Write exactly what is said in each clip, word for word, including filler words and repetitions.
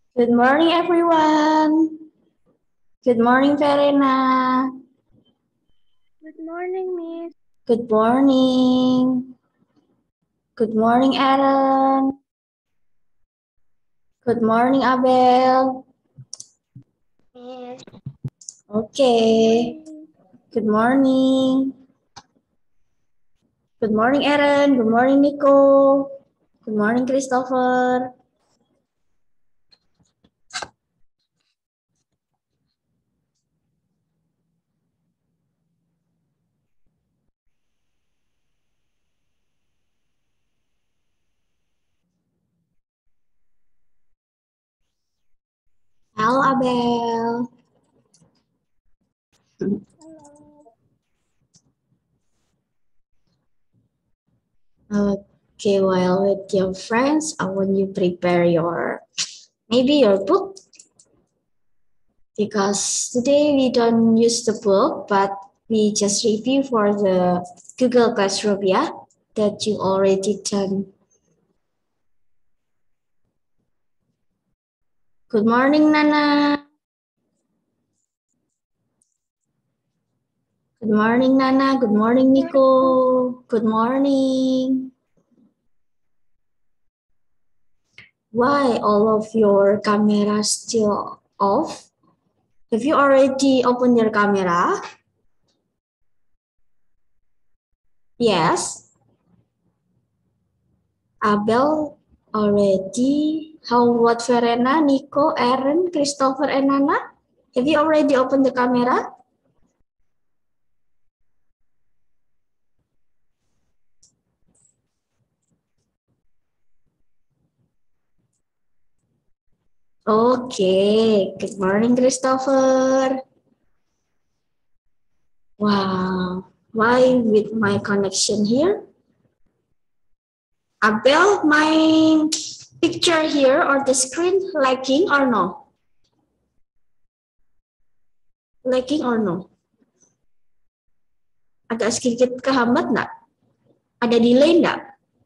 Good morning, everyone. Good morning, Verena. Good morning, Miss. Good morning. Good morning, Aaron. Good morning, Abel. Miss. Okay. Good morning. Good morning, Aaron. Good morning, Nico. Good morning, Christopher. Halo, Abel. Hello. Okay, while with your friends, I want you prepare your, maybe your book. Because today we don't use the book, but we just review for the Google Classroom, yeah, that you already done. Good morning, Nana. Good morning, Nana. Good morning, Nico. Good morning. Why all of your cameras still off? Have you already opened your camera? Yes. Abel already. How about Verena, Nico, Aaron, Christopher, and Nana? Have you already opened the camera? Okay. Good morning, Christopher. Wow. Why with my connection here? Abel, my picture here or the screen lagging or no? Lagging or no? Agak sedikit kehambat nggak? Ada delay nggak?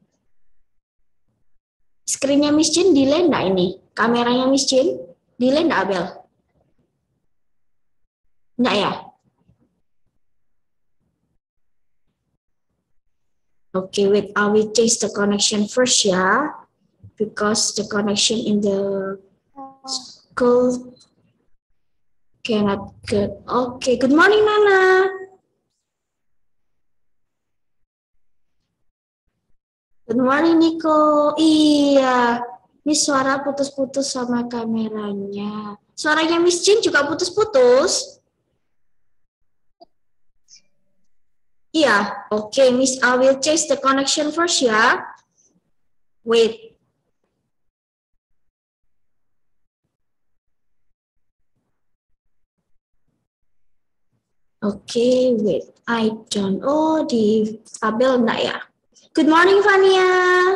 Screennya Miss Jin delay nggak ini? Kameranya Miss Jin delay nggak, Abel? Nggak ya? Okay, wait, I will change the connection first ya. Because the connection in the school cannot good. Okay, good morning, Nana. Good morning, Nico. Iya, ini suara putus-putus sama kameranya. Suaranya Miss Jin juga putus-putus. Iya, oke, okay, Miss. I will change the connection first ya. Wait. Oke, okay, wait. I don't. Oh, di tabel enggak ya? Good morning, Fania.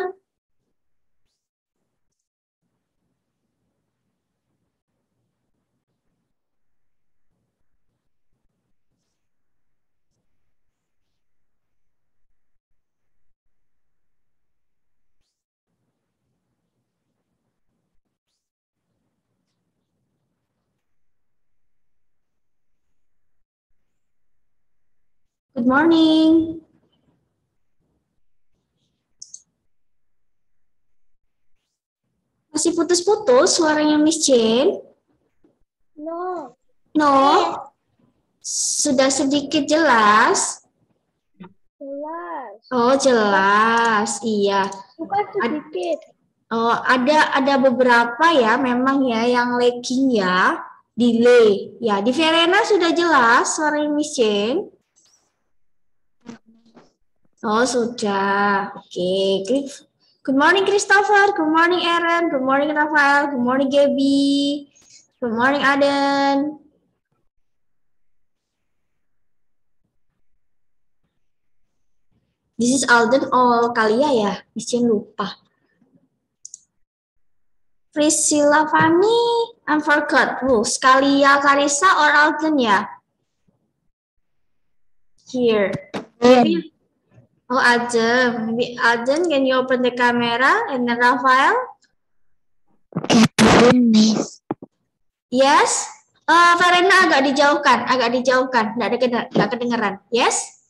Good morning. Masih putus-putus suaranya Miss Jane? No. No? Sudah sedikit jelas? Jelas. Oh, jelas. Iya. Bukan sedikit. Oh, ada ada beberapa ya memang ya yang lagging ya, delay. Ya, di Verena sudah jelas suara Miss Jane. Oh, sudah. Oke, okay. Good morning, Christopher. Good morning, Aaron. Good morning, Rafael. Good morning, Gaby. Good morning, Aden. This is Alden or Kalia ya? Miss Jane lupa. Priscilla Fanny, I forgot. Oh, Kalia, Karissa, or Alden ya? Here. Maybe. Oh, Adam. Maybe Adam, can you open the camera? And then Rafael? Miss. Yes. Uh, Farena agak dijauhkan, agak dijauhkan, nggak ada nggak kedengeran. Yes.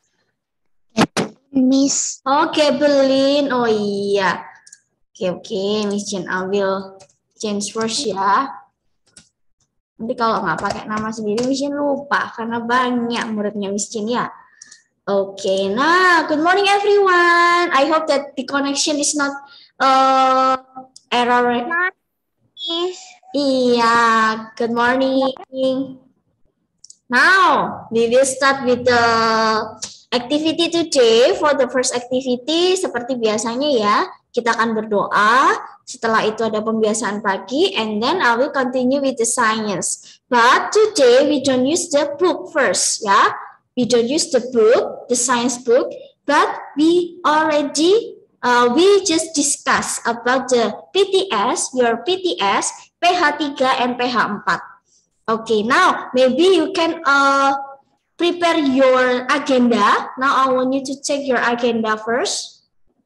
Miss. Oke, Berlin. Oh iya. Oke, oke, Miss Jen, I will change first ya. Nanti kalau nggak pakai nama sendiri, Miss Jen lupa karena banyak muridnya Miss Jen ya. Oke, nah, good morning everyone. I hope that the connection is not uh, error. Miss. Iya, good morning. Now, we will start with the activity today. For the first activity, seperti biasanya ya, kita akan berdoa. Setelah itu ada pembiasaan pagi, and then I will continue with the science. But today, we don't use the book first, ya. We don't use the book, the science book, but we already, uh, we just discuss about the P T S, your P T S, P H tiga, and P H empat. Okay, now maybe you can uh, prepare your agenda. Now I want you to check your agenda first.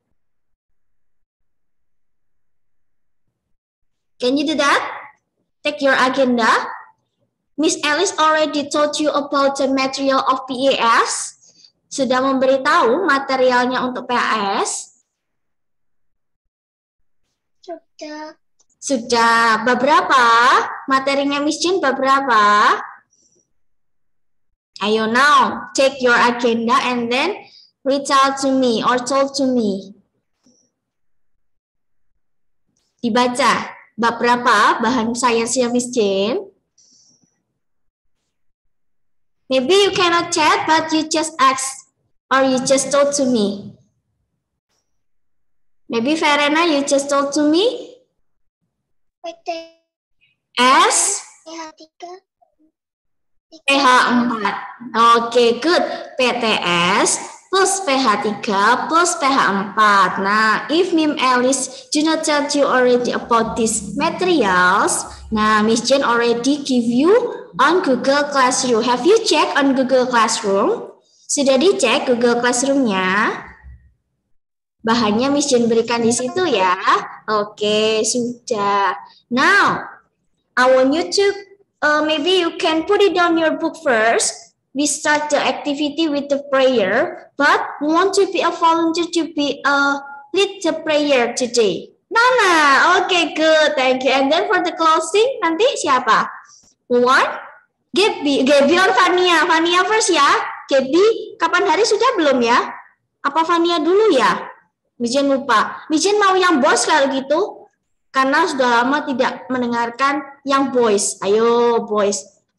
Can you do that? Take your agenda. Miss Alice already told you about the material of P A S. Sudah memberitahu materialnya untuk P A S? Sudah. Sudah. Beberapa? Materinya Miss Jin beberapa? Ayo now, check your agenda and then reach out to me or talk to me. Dibaca. Bab berapa bahan sainsnya Miss Jin? Maybe you cannot chat, but you just ask or you just talk to me. Maybe Verena, you just talk to me. P T S. P H tiga. P H empat. Oke, good. P T S plus P H tiga plus P H empat. Nah, if Mim Alice do not tell you already about these materials, nah, Miss Jane already give you on Google Classroom. Have you checked on Google Classroom? Sudah dicek Google Classroom-nya? Bahannya Miss Jane berikan di situ ya. Oke, sudah. Now, I want you to, uh, maybe you can put it on your book first. We start the activity with the prayer, but we want to be a volunteer to be a lead the prayer today. Nana, okay, good, thank you. And then for the closing, nanti siapa? One, Gaby, Gaby or Fania? Fania first ya. Gaby, kapan hari sudah belum ya? Apa Fania dulu ya? Mijen lupa. Mijen mau yang bos kalau gitu, karena sudah lama tidak mendengarkan yang boys. Ayo boys.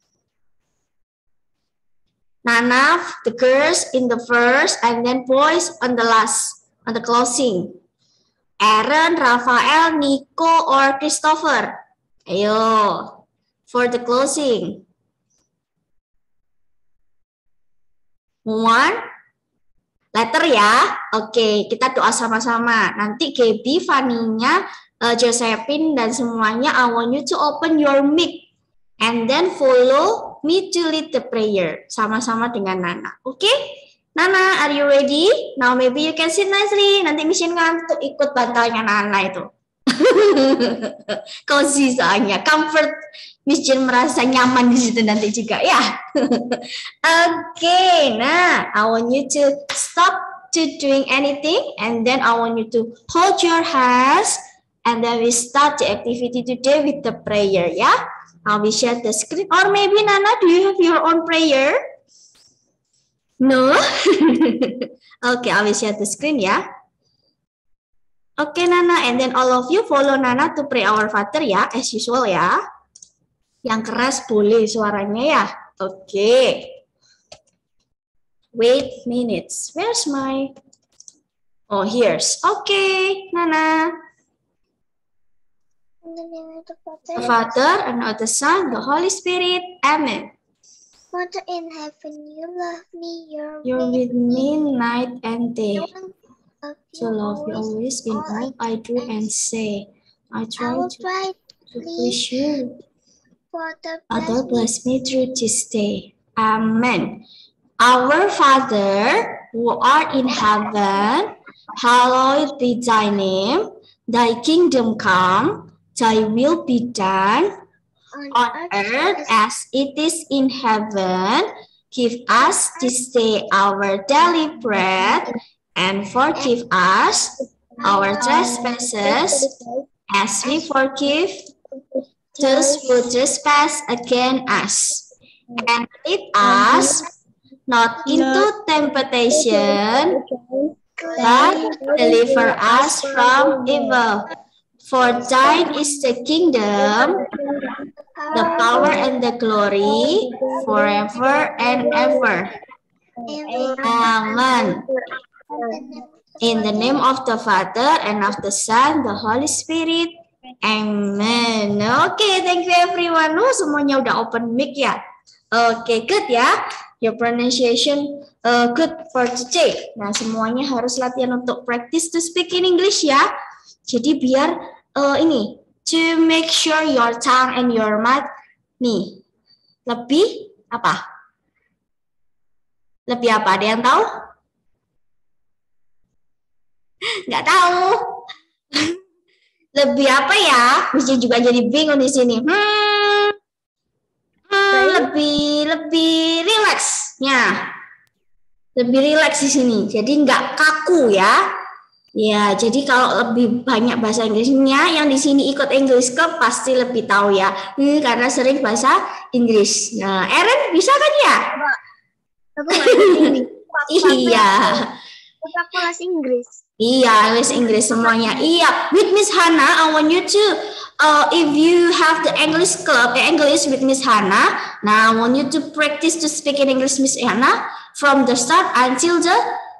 Nana, the girls in the first, and then boys on the last, on the closing. Aaron, Rafael, Nico, or Christopher. Ayo. For the closing. One. Letter ya. Oke, kita doa sama-sama. Nanti Gaby, Faninya, uh, Josephine, dan semuanya, I want you to open your mic. And then follow me to lead the prayer. Sama-sama dengan Nana. Oke? Nana, are you ready? Now maybe you can sit nicely. Nanti Mission ngantuk ikut bantalnya Nana itu. Cozy soalnya, comfort. Miss Jen merasa nyaman di situ nanti juga ya. Oke, okay, nah, I want you to stop to doing anything, and then I want you to hold your hands, and then we start the activity today with the prayer. Ya, I will share the screen. Or maybe Nana, do you have your own prayer? No. Oke, okay, I will share the screen ya. Oke, okay, Nana, and then all of you follow Nana to pray our Father ya, as usual ya. Yang keras boleh suaranya ya. Oke. Okay. Wait minutes. Where's my... Oh, here's. Oke, okay, Nana. The Father, and of the Son, the Holy Spirit. Amen. Mother in heaven, you love me. You're, You're with me night and day. So love you always in all I do and say. I try I to, try to please you. Father, Father, bless me through this day. Amen. Our Father, who art in heaven, hallowed be thy name. Thy kingdom come. Thy will be done on earth as it is in heaven. Give us this day our daily bread, and forgive us our trespasses as we forgive those who trespass against us. And lead us not into temptation, but deliver us from evil. For thine is the kingdom, the power and the glory forever and ever. Amen. In the name of the Father and of the Son, the Holy Spirit. Amen. Oke, okay, thank you everyone. Oh, semuanya udah open mic ya. Oke, okay, good ya. Your pronunciation uh, good for today. Nah, semuanya harus latihan untuk practice to speak in English ya. Jadi biar uh, ini, to make sure your tongue and your mouth nih lebih apa? Lebih apa? Ada yang tahu? Nggak tahu. Lebih apa ya? Bisa juga jadi bingung di sini. Hmm, hmm lebih lebih relaxnya, lebih relax di sini. Jadi nggak kaku ya. Ya, jadi kalau lebih banyak bahasa Inggrisnya, yang di sini ikut English Club pasti lebih tahu ya, hmm, karena sering bahasa Inggris. Nah, Erin bisa kan ya? Aku nggak Iya. Aku kelas Inggris. Iya, les Inggris semuanya. Iya, with Miss Hannah, I want you to, uh, if you have the English Club, English with Miss Hannah, now I want you to practice to speak in English, Miss Hannah, from the start until the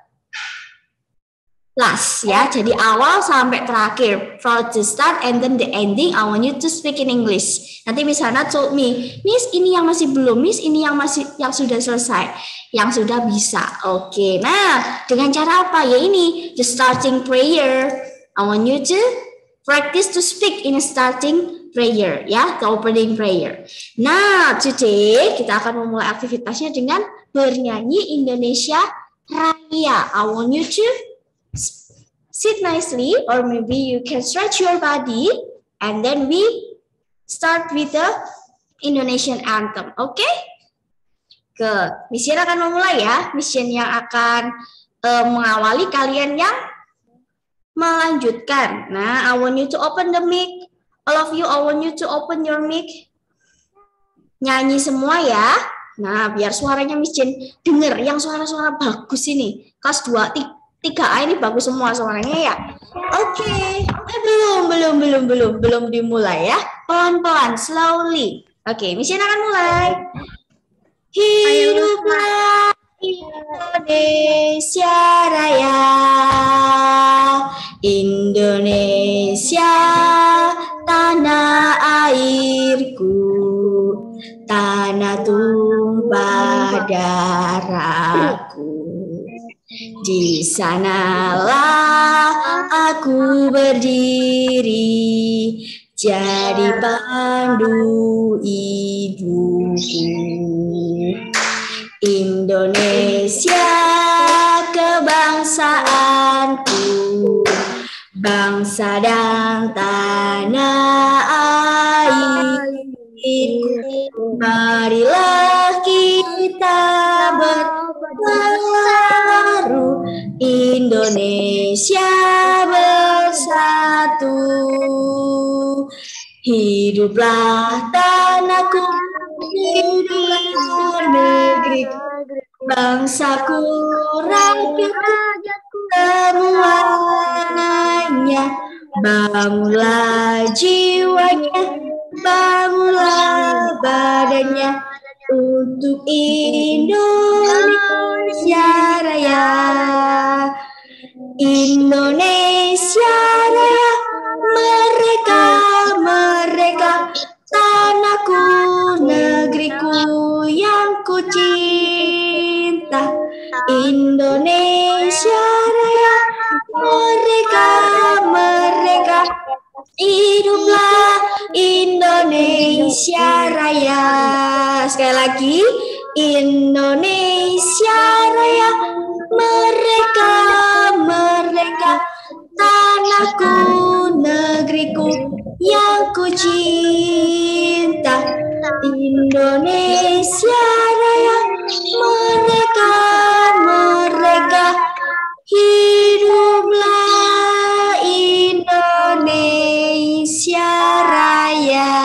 last ya, jadi awal sampai terakhir, from the start and then the ending. I want you to speak in English. Nanti Miss Hannah told me, Miss ini yang masih belum, Miss ini yang masih yang sudah selesai, yang sudah bisa. Oke, okay. Nah dengan cara apa ya ini? The starting prayer. I want you to practice to speak in a starting prayer ya, the opening prayer. Nah today kita akan memulai aktivitasnya dengan bernyanyi Indonesia Raya. I want you to sit nicely, or maybe you can stretch your body, and then we start with the Indonesian anthem. Oke? Okay? Ke Mission akan memulai ya. Mission yang akan uh, mengawali, kalian yang melanjutkan. Nah, I want you to open the mic. All of you, I want you to open your mic. Nyanyi semua ya. Nah, biar suaranya Mission denger. Yang suara-suara bagus ini. Kelas dua, tiga. Tiga A ini bagus semua suaranya ya. Oke, okay. eh, belum, belum, belum, belum, belum dimulai ya. Pelan-pelan, slowly. Oke, okay, Mission akan mulai. Hiduplah Indonesia Raya, Indonesia tanah airku, tanah tumpah darahku. Di sanalah aku berdiri, jadi pandu hidupku. Indonesia kebangsaanku, bangsa dan tanah airku. Marilah kita berbaru, Indonesia bersatu. Hiduplah tanahku, hiduplah negeriku, bangsaku, rakyatku semuanya. Bangunlah jiwanya, bangunlah badannya, untuk Indonesia Raya. Indonesia Raya, mereka, mereka, tanahku, negeriku yang ku cinta. Indonesia Raya, mereka, mereka, hiduplah Indonesia Raya. Sekali lagi, Indonesia Raya, mereka, mereka, tanahku, negeriku yang Indonesia Raya, merdeka, merdeka, hiduplah Indonesia Raya.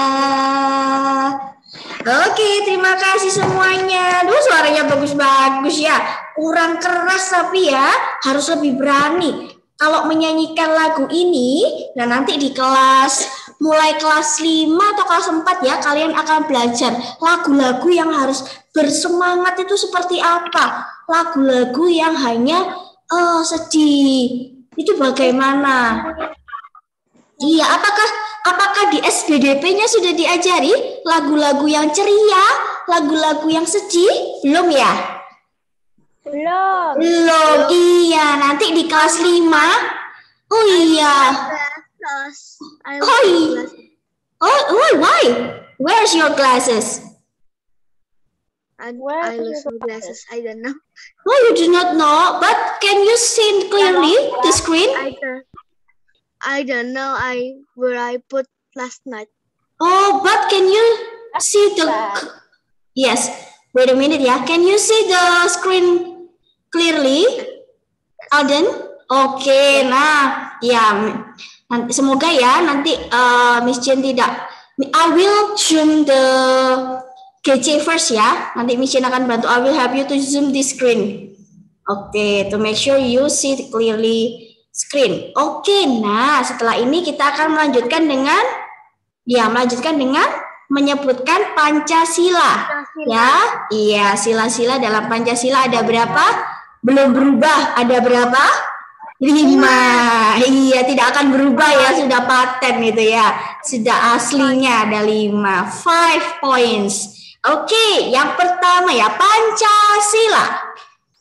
Oke, terima kasih semuanya. Duh, suaranya bagus-bagus ya. Kurang keras tapi ya, harus lebih berani. Kalau menyanyikan lagu ini, nah nanti di kelas, mulai kelas lima atau kelas empat ya, kalian akan belajar lagu-lagu yang harus bersemangat itu seperti apa. Lagu-lagu yang hanya oh, sedih. Itu bagaimana? Iya, apakah apakah di S B D P-nya sudah diajari lagu-lagu yang ceria, lagu-lagu yang sedih? Belum ya? Belum. Belum, iya. Nanti di kelas lima. Oh iya. Oh iya. Oh, oh, why? Where's your glasses? I, I lose my glasses. I don't know. Oh, you do not know. But can you see clearly the screen? I don't. I don't know. I where I put last night. Oh, but can you see the? Yes. Wait a minute, ya. Can you see the screen clearly, Alden? Oke, okay, nah, ya, nanti semoga ya nanti uh, Miss Jen tidak. I will zoom the G C first ya. Nanti Miss Jen akan bantu. I will help you to zoom the screen. Oke, okay, to make sure you see clearly screen. Oke, okay, nah setelah ini kita akan melanjutkan dengan, ya melanjutkan dengan menyebutkan Pancasila. Pancasila. Ya, iya sila-sila dalam Pancasila ada berapa? Belum berubah. Ada berapa? Lima. Iya, tidak akan berubah ya. Sudah paten itu ya. Sudah aslinya ada lima. Five points. Oke, okay, yang pertama ya Pancasila.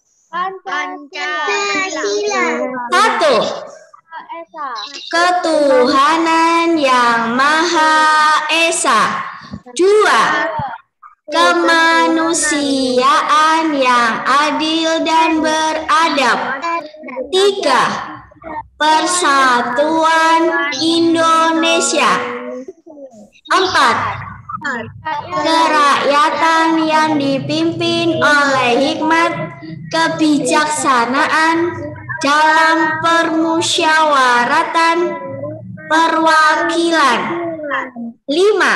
Pancasila. Satu. Ketuhanan yang Maha Esa. Dua. Kemanusiaan yang adil dan beradab. Tiga. Persatuan Indonesia. Empat. Kerakyatan yang dipimpin oleh hikmat kebijaksanaan dalam permusyawaratan perwakilan. Lima.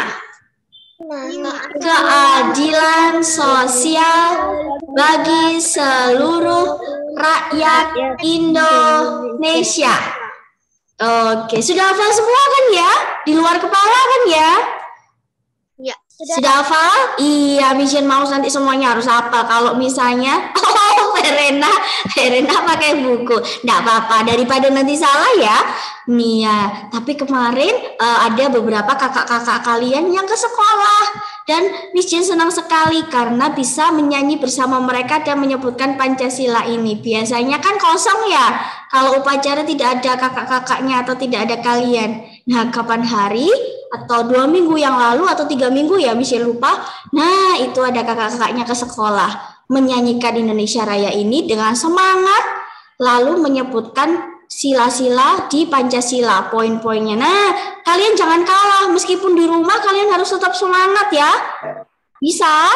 Keadilan sosial bagi seluruh rakyat Indonesia. Oke, sudah hafal semua kan ya? Di luar kepala kan ya? Ya. Sudah hafal? Iya, Mission Mouse nanti semuanya harus hafal. Kalau misalnya, oh, Verena, Verena pakai buku. Nggak apa-apa, daripada nanti salah ya. Nih ya, tapi kemarin uh, ada beberapa kakak-kakak kalian yang ke sekolah. Dan Mission senang sekali karena bisa menyanyi bersama mereka dan menyebutkan Pancasila ini. Biasanya kan kosong ya, kalau upacara tidak ada kakak-kakaknya atau tidak ada kalian. Nah, kapan hari? Atau dua minggu yang lalu atau tiga minggu ya, Michelle lupa. Nah, itu ada kakak-kakaknya ke sekolah menyanyikan Indonesia Raya ini dengan semangat, lalu menyebutkan sila-sila di Pancasila, poin-poinnya. Nah, kalian jangan kalah, meskipun di rumah kalian harus tetap semangat ya. Bisa?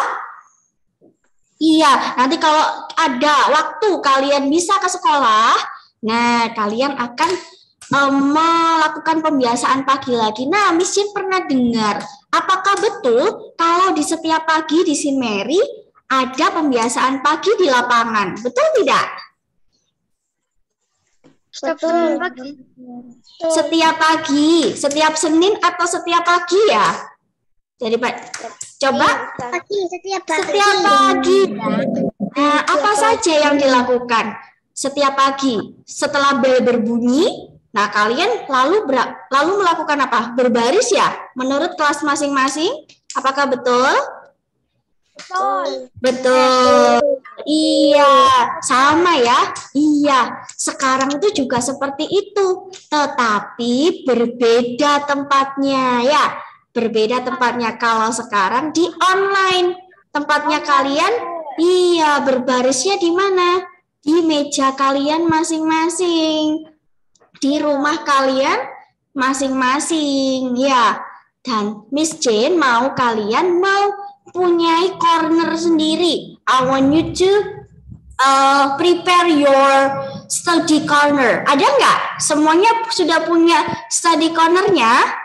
Iya, nanti kalau ada waktu kalian bisa ke sekolah, nah kalian akan Um, melakukan pembiasaan pagi lagi. Nah, Miss Jen pernah dengar, apakah betul kalau di setiap pagi di Saint Mary ada pembiasaan pagi di lapangan? Betul tidak? Betul. Pagi. Setiap pagi, setiap Senin atau setiap pagi ya? Jadi Pak, coba Pagi, setiap pagi. setiap pagi. Nah, apa saja yang dilakukan setiap pagi setelah bel berbunyi? Nah, kalian lalu ber, lalu melakukan apa? Berbaris ya? Menurut kelas masing-masing, apakah betul? Betul. Betul. Iya, sama ya. Iya, sekarang itu juga seperti itu. Tetapi berbeda tempatnya ya. Berbeda tempatnya. Kalau sekarang di online. Tempatnya kalian, iya, berbarisnya di mana? Di meja kalian masing-masing. Di rumah kalian masing-masing ya. Dan Miss Jane mau kalian mau punya corner sendiri. I want you to uh, prepare your study corner. Ada nggak? Semuanya sudah punya study cornernya?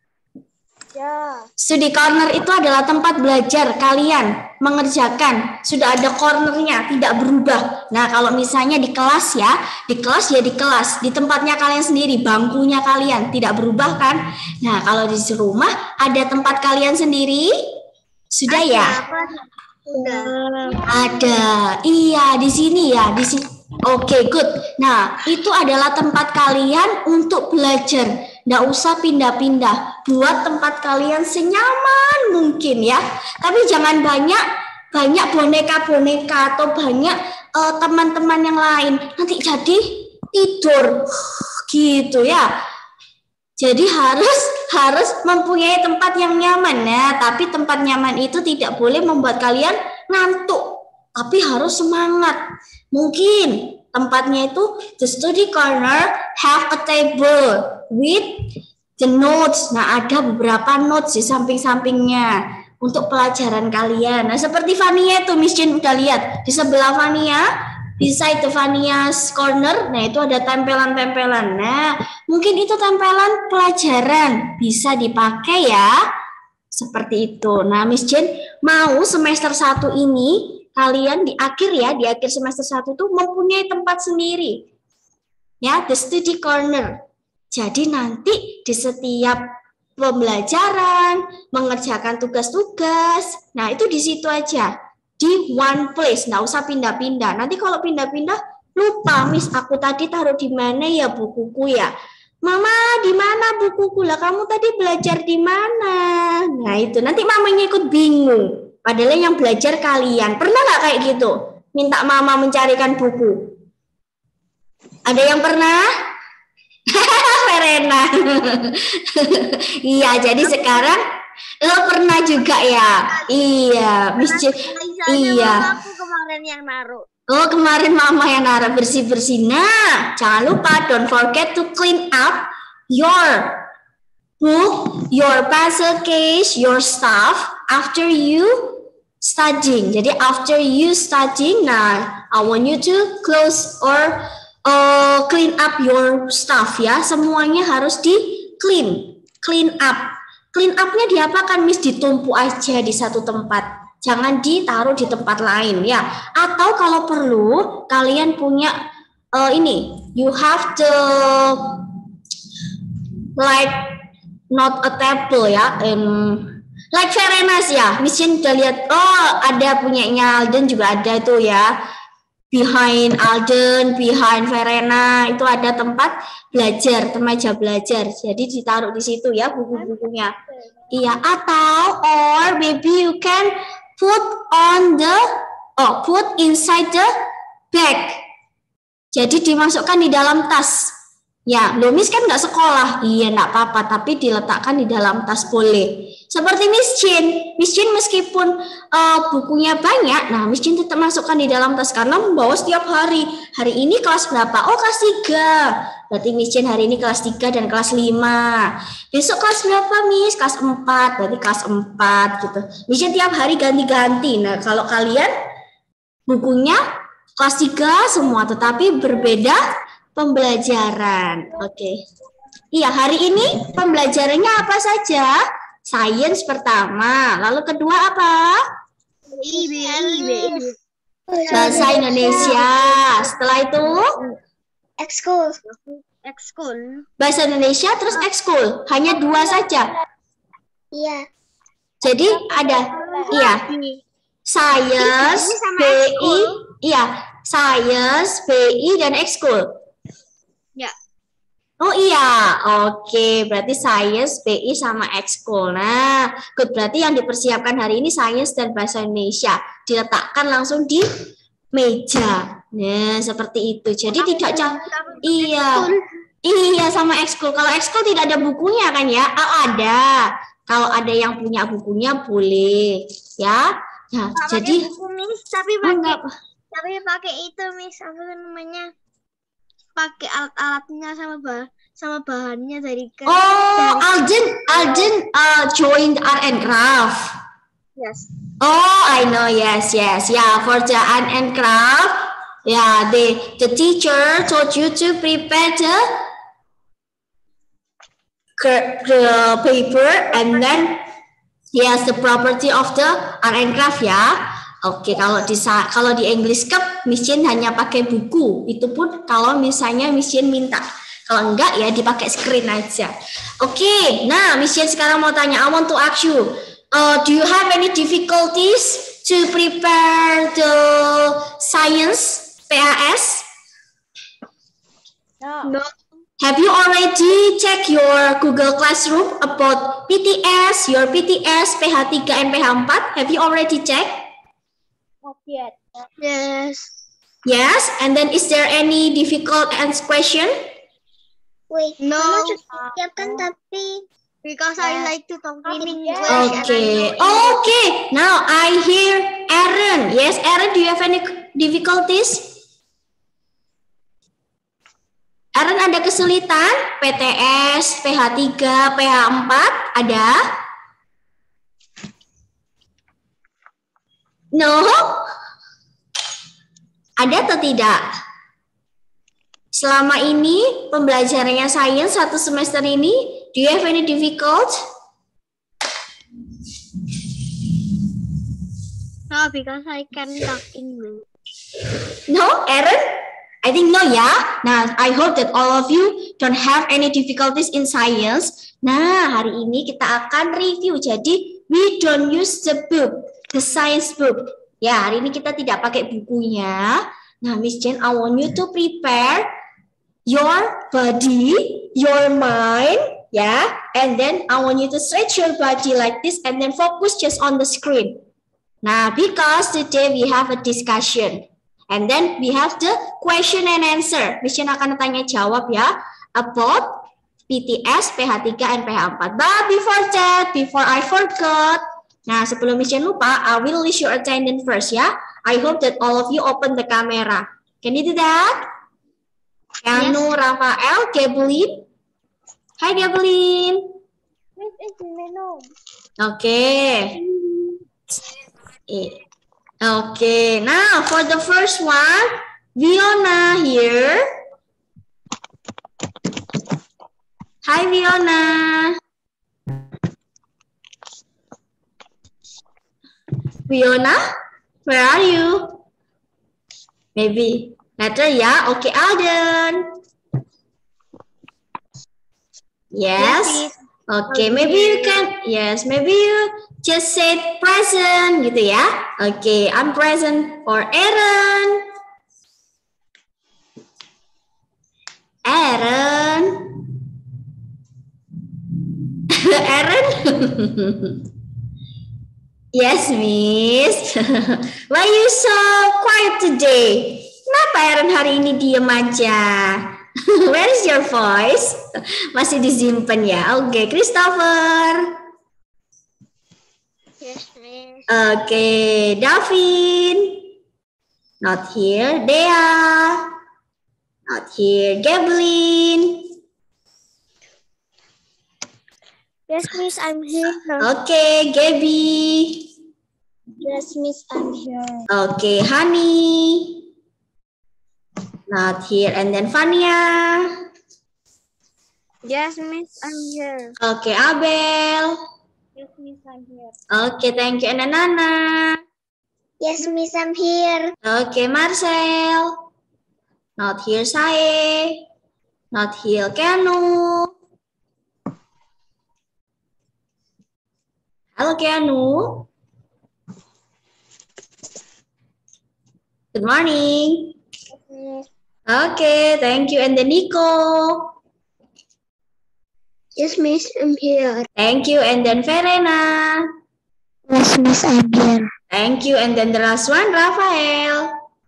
Ya. Study corner itu adalah tempat belajar kalian mengerjakan. Sudah ada cornernya, tidak berubah. Nah, kalau misalnya di kelas ya, di kelas ya di kelas, di tempatnya kalian sendiri, bangkunya kalian tidak berubah kan? Nah, kalau di rumah ada tempat kalian sendiri, sudah Ada ya? apa? Sudah. Ada. Iya, di sini ya, di sini. Oke, okay, good. Nah, itu adalah tempat kalian untuk belajar. Nggak usah pindah-pindah. Buat tempat kalian senyaman mungkin ya. Tapi jangan banyak banyak boneka-boneka atau banyak teman-teman uh, yang lain. Nanti jadi tidur gitu ya. Jadi harus harus mempunyai tempat yang nyaman ya. Tapi tempat nyaman itu tidak boleh membuat kalian ngantuk. Tapi harus semangat. Mungkin tempatnya itu the study corner have a table with the notes. Nah, ada beberapa notes di samping-sampingnya untuk pelajaran kalian. Nah, seperti Fania itu, Miss Jane udah lihat di sebelah Fania, beside the Fania's corner. Nah, itu ada tempelan-tempelan. Nah, mungkin itu tempelan pelajaran bisa dipakai ya. Seperti itu. Nah, Miss Jane mau semester satu ini kalian di akhir ya, di akhir semester satu itu mempunyai tempat sendiri. Ya, the study corner. Jadi nanti di setiap pembelajaran, mengerjakan tugas-tugas, nah itu di situ aja. Di one place, nggak usah pindah-pindah. Nanti kalau pindah-pindah, lupa, Miss, aku tadi taruh di mana ya bukuku ya? Mama, di mana bukuku lah? Kamu tadi belajar di mana? Nah itu, nanti mamanya ikut bingung. Padahal yang belajar kalian. Pernah nggak kayak gitu? Minta mama mencarikan buku. Ada yang pernah? Verena. Iya, jadi sekarang lo pernah juga ya? Iya, Miss J. Iya. Aku kemarin yang naruh. Oh, kemarin mama yang naruh bersih-bersih. Nah, jangan lupa, don't forget to clean up your book, your pencil case, your stuff after you studying. Jadi after you studying, nah, I want you to close or uh, clean up your stuff ya. Semuanya harus di clean, clean up. Clean up-nya diapakan, Miss? Ditumpuk aja di satu tempat. Jangan ditaruh di tempat lain ya. Atau kalau perlu kalian punya uh, ini, you have to like not a table ya. Um, Like Verenas ya, Miss Jane udah lihat, oh ada punyanya Alden juga ada tuh ya. Behind Alden, behind Verena, itu ada tempat belajar, meja belajar. Jadi ditaruh di situ ya buku-bukunya. Iya, atau or maybe you can put on the, oh put inside the bag. Jadi dimasukkan di dalam tas. Ya, lo Miss kan nggak sekolah, iya nggak apa-apa, tapi diletakkan di dalam tas boleh. Seperti Miss Jane, Miss Jane meskipun uh, bukunya banyak, nah Miss Jane tetap masukkan di dalam tas karena membawa setiap hari. Hari ini kelas berapa? Oh kelas tiga. Berarti Miss Jane hari ini kelas tiga dan kelas lima. Besok kelas berapa Miss? Kelas empat, berarti kelas empat gitu. Miss Jane tiap hari ganti-ganti. Nah kalau kalian bukunya kelas tiga semua, tetapi berbeda pembelajaran. Oke. Okay. Iya, hari ini pembelajarannya apa saja? Sains pertama, lalu kedua apa? I B I. Bahasa Indonesia. Setelah itu ekskul. Ekskul. Bahasa Indonesia terus ekskul. Hanya dua saja. Iya. Jadi ada iya. Sains, B I, iya, Sains, B I dan ekskul. Ya. Oh iya, oke. Berarti sains, B I sama ekskul. Nah, good. Berarti yang dipersiapkan hari ini sains dan bahasa Indonesia diletakkan langsung di meja. Nah, seperti itu. Jadi sama tidak cah. Iya, iya sama ekskul. Kalau ekskul tidak ada bukunya kan ya? Oh ada. Kalau ada yang punya bukunya boleh, ya. Nah, sama jadi. Buku, Miss, tapi pakai, oh, tapi pakai itu Miss, apa namanya? Pakai alat-alatnya sama bah sama bahannya dari kan. Oh, Alden, Alden uh, joined art and craft. Yes. Oh, I know. Yes, yes, yeah. For the art and craft, yeah, the the teacher told you to prepare the the paper and then yes, the property of the art and craft ya. Oke, okay, kalau di kalau di English Cup, Miss Jane hanya pakai buku. Itu pun kalau misalnya Miss Jane minta. Kalau enggak ya dipakai screen aja. Oke, okay, nah Miss Jane sekarang mau tanya. I want to ask you, uh, do you have any difficulties to prepare the science P A S? No. No. Have you already checked your Google Classroom about P T S, your P T S, P H tiga, and P H empat? Have you already checked? Not yet. Yes. Yes, and then is there any difficult question? Wait, no. Siapkan tapi because I like to talk in English. Okay, okay. Now I hear Aaron. Yes, Aaron, do you have any difficulties? Aaron, ada kesulitan? P T S, P H tiga, P H empat, ada? No? Ada atau tidak? Selama ini pembelajarannya sains satu semester ini, do you have any difficult? No, because I can talk English. No, Aaron? I think no ya. Nah, I hope that all of you don't have any difficulties in science. Nah, hari ini kita akan review. Jadi, we don't use the book, the science book. Ya, hari ini kita tidak pakai bukunya. Nah, Miss Jane, I want you to prepare your body, your mind, ya. And then I want you to stretch your body like this and then focus just on the screen. Nah, because today we have a discussion. And then we have the question and answer. Miss Jane akan tanya jawab ya about P T S, P H tiga, and P H empat. But before that, before I forgot, nah sebelum Miss Jane lupa, I will list your attendance first ya. I hope that all of you open the camera. Can you do that? Anu, yes. Rafael, Gablin. Hi Gablin. Okay. Okay, now for the first one, Viona here. Hi, Viona. Viona, where are you? Maybe later, yeah. Okay, Alden. Yes. Okay, maybe you can. Yes, maybe you just say present, gitu ya. Okay, I'm present for Aaron. Aaron. Aaron. Yes, Miss. Why you so quiet today? Kenapa Aaron hari ini diem aja? Where is your voice? Masih disimpan ya? Oke, okay, Christopher. Yes, Miss. Oke, okay, Davin. Not here. Dea. Not here. Gablin. Yes, Miss, I'm here. Oke, okay, Gaby. Yes, Miss, I'm here. Oke, okay, Honey. Not here. And then Fania. Yes, Miss, I'm here. Oke, okay, Abel. Yes, Miss, I'm here. Oke, okay, thank you. And Nana. Yes, Miss, I'm here. Oke, okay, Marcel. Not here, Sae. Not here, Keanu. Halo, Keanu. Good morning. Yes, Oke, okay, thank you. And then Nico. Yes, Miss, I'm here. Thank you. And then Verena. Yes, Miss, I'm here. Thank you. And then the last one, Rafael.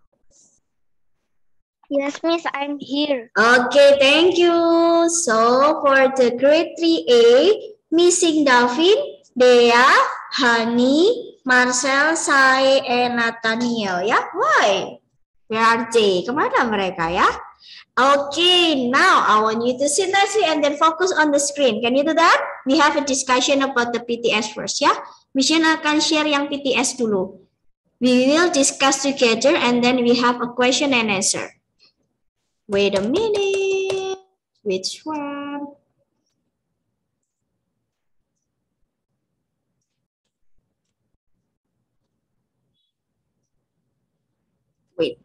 Yes, Miss, I'm here. Okay, thank you. So, for the grade three A, missing Davin, Dea, Hani, Marcel, Sai, and Nathaniel. Yeah, why? Where are they? Kemana mereka ya? Okay, now I want you to sit nicely and then focus on the screen. Can you do that? We have a discussion about the P T S first ya. Mission akan share yang P T S dulu. We will discuss together and then we have a question and answer. Wait a minute. Which one? Wait.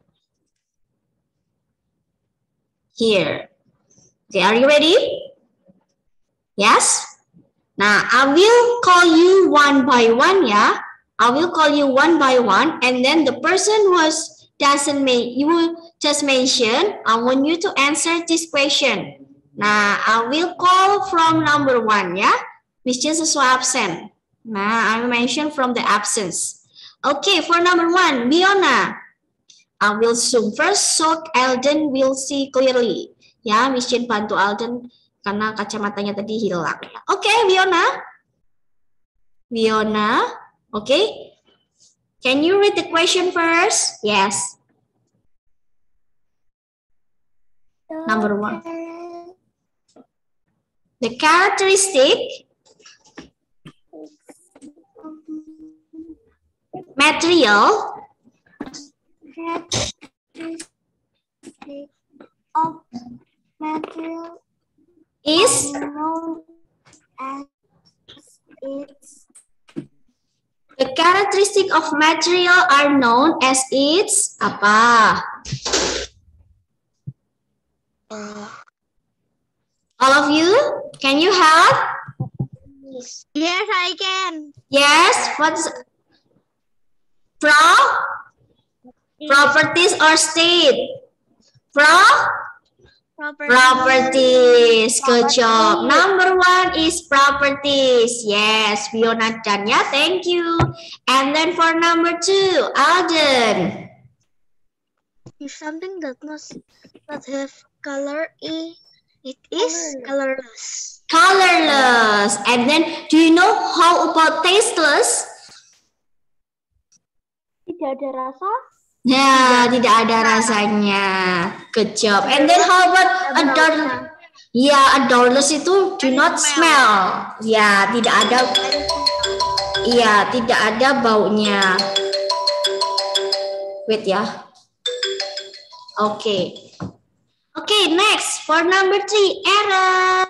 Here. Okay, are you ready? Yes? Now, I will call you one by one, yeah? I will call you one by one, and then the person who was doesn't make, you will just mention, I want you to answer this question. Now, I will call from number one, yeah? Which is also absent. Now, I will mention from the absence. Okay, for number one, Biona. I will zoom first so Alden will see clearly. Ya, Miss Jane bantu Alden karena kacamatanya tadi hilang. Oke, okay, Wiona. Wiona, oke. Okay. Can you read the question first? Yes. Number one. The characteristic material of material is known as its the characteristic of material are known as its apa? uh, All of you, can you help? Yes, I can. Yes, what's pro? Properties or state? Pro? Properties. Properties. Good job. Number one is properties. Yes, Fiona done. Yeah, thank you. And then for number two, Alden. If something does not, not have color, it is colorless. Colorless. And then, do you know how about tasteless? Tidak ada rasa. Ya, tidak, tidak ada rasanya. Good job. And then how about odor? Ya, odorless itu do not smell. Ya, tidak ada. Iya, tidak ada baunya. Wait ya. Oke. Okay. Oke, okay, next for number three, Aaron.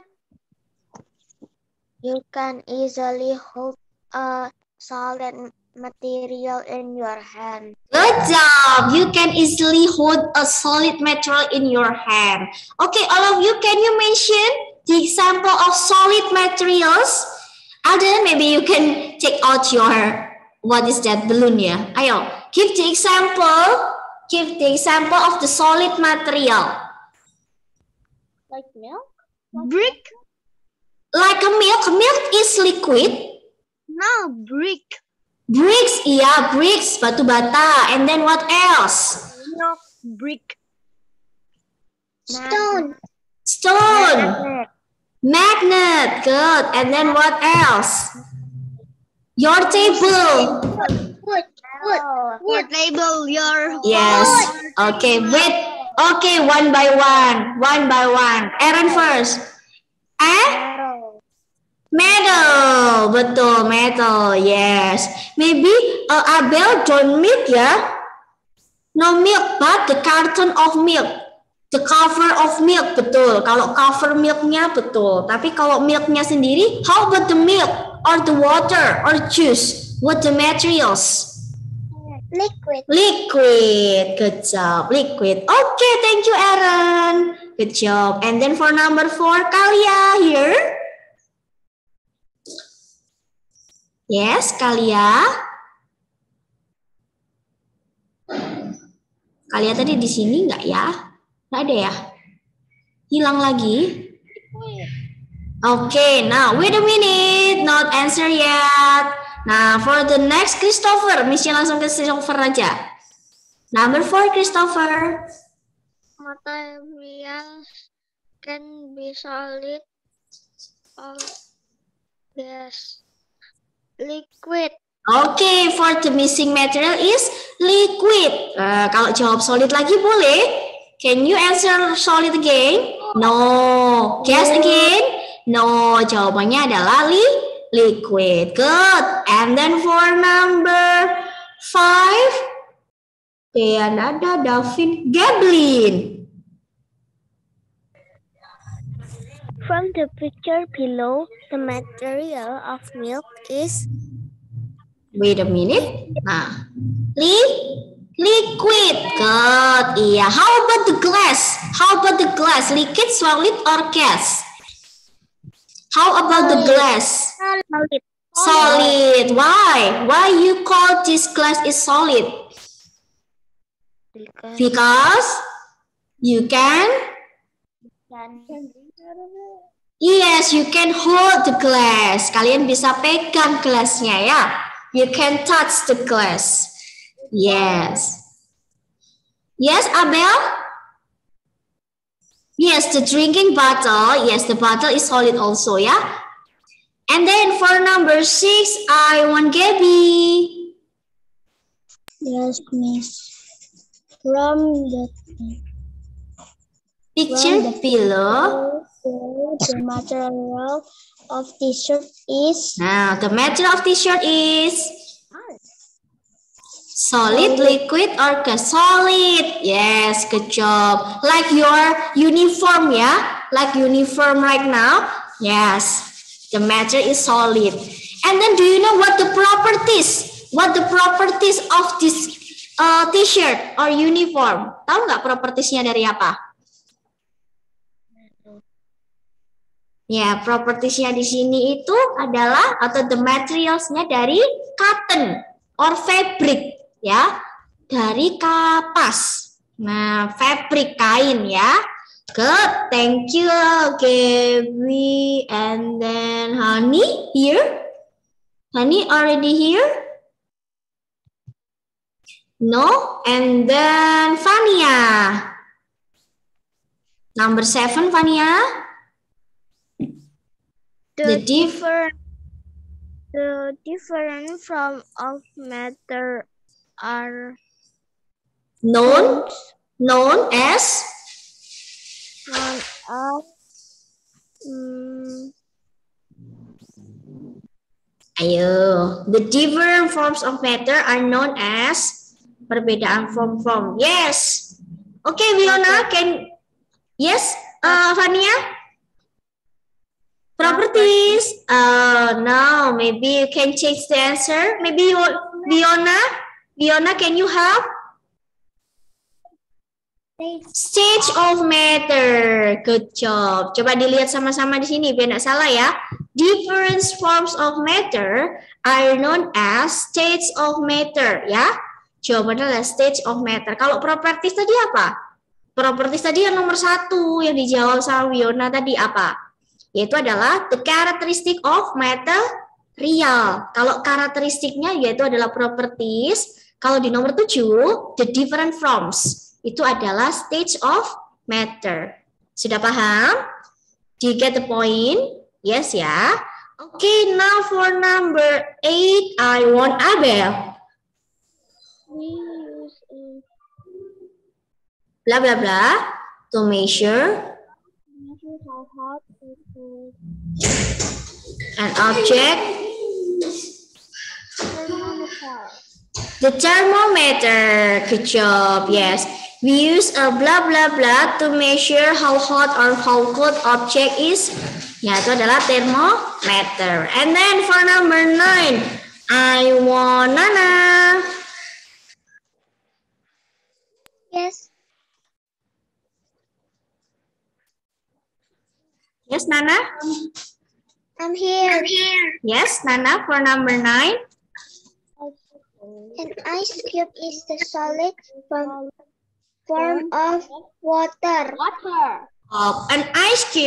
You can easily hold a solid material in your hand. Good job. You can easily hold a solid material in your hand. Okay, all of you, can you mention the example of solid materials? Alden, maybe you can take out your, what is that, balloon ya? Ayo, give the example. Give the example of the solid material. Like milk? Brick? Like a milk. Milk is liquid. No, brick. Bricks, iya, bricks, batu bata. And then what else? No, brick. Stone. Stone. Magnet. Magnet, good. And then what else? Your table. Wood. Wood. Wood. Wood. Table. Your. Yes. Okay, wait. Okay, one by one. One by one. Aaron first. Eh? Metal, betul, metal, yes. Maybe uh, Abel don't milk ya? No milk, but the carton of milk. The cover of milk, betul. Kalau cover milknya betul. Tapi kalau milknya sendiri, how about the milk? Or the water, or juice? What the materials? Liquid. Liquid, good job, liquid. Okay, thank you, Aaron. Good job. And then for number four, Kalia here. Yes, Kalia. Kalia tadi di sini nggak ya? Nggak ada ya? Hilang lagi? Oke, okay, now wait a minute. Not answer yet. Nah, for the next Christopher. Miss langsung ke Christopher aja. Number four, Christopher. Materials can be solid or gas. Liquid. Okay, for the missing material is liquid. Uh, kalau jawab solid lagi boleh. Can you answer solid again? No. Guess again? No. Jawabannya adalah li liquid. Good. And then for number five, Deanada, Davin, Gablin. From the picture below, the material of milk is. Wait a minute. Nah, li liquid. Good. Iya. How about the glass? How about the glass? Liquid, solid, or gas? How about the glass? Solid. Solid. Why? Why you call this glass is solid? Because, Because you can. Yes, you can hold the glass. Kalian bisa pegang gelasnya ya. You can touch the glass. Yes. Yes, Abel? Yes, the drinking bottle. Yes, the bottle is solid also, yeah? And then for number six, I want Gabby. yes, miss. From the picture from the below. The material of t-shirt is. Now, the material of t-shirt is solid, liquid, or gas? Solid. Yes, good job. Like your uniform, yeah? Like uniform right now. Yes, the material is solid. And then, do you know what the properties? What the properties of this uh, t-shirt or uniform? Tahu nggak propertiesnya dari apa? Ya, propertiesnya di sini itu adalah atau the materialsnya dari cotton or fabric, ya, dari kapas. Nah, fabric kain ya. Good, thank you, Gaby, and then Honey here. Honey already here? No, and then Fania. Number seven, Fania. The, the different the different form of matter are known known as known as um, ayo, the different forms of matter are known as perbedaan form-form. Yes. Okay, Viona, can yes, uh, Fania? Properties. Uh, no, maybe you can change the answer. Maybe you, Viona, Viona, can you help? Stage of matter. Good job. Coba dilihat sama-sama di sini biar nggak salah ya. Different forms of matter are known as states of matter. Ya, jawabannya adalah stage of matter. Kalau properties tadi apa? Properties tadi yang nomor satu yang dijawab sama Viona tadi apa? Yaitu adalah the characteristic of material. Kalau karakteristiknya yaitu adalah properties. Kalau di nomor tujuh, the different forms. Itu adalah stage of matter. Sudah paham? Do you get the point? Yes ya. Okay, now for number eight, I want Abel. Blah blah blah. To measure an object. The thermometer. Good job. Yes. We use a blah blah blah to measure how hot or how cold object is. Ya, itu adalah thermometer. And then for number nine, I want Nana. Yes. Yes, Nana? I'm here. I'm here. Yes, Nana, for number nine. An ice cube is the solid form, form of water. Water. Of an ice cube.